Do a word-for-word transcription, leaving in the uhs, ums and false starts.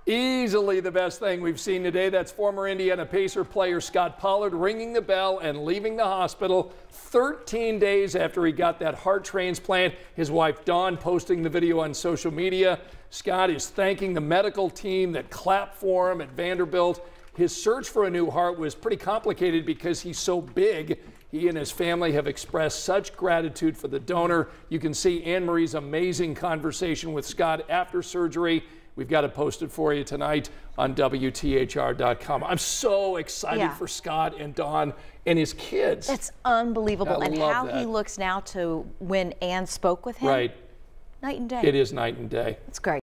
Easily the best thing we've seen today. That's former Indiana Pacer player Scot Pollard ringing the bell and leaving the hospital thirteen days after he got that heart transplant. His wife Dawn posting the video on social media. Scott is thanking the medical team that clapped for him at Vanderbilt. His search for a new heart was pretty complicated because he's so big. He and his family have expressed such gratitude for the donor. You can see Anne-Marie's amazing conversation with Scott after surgery. We've got it posted for you tonight on W T H R dot com. I'm so excited yeah. for Scott and Dawn and his kids. It's unbelievable. I and love how that. he looks now to when Anne spoke with him. Right. Night and day. It is night and day. It's great.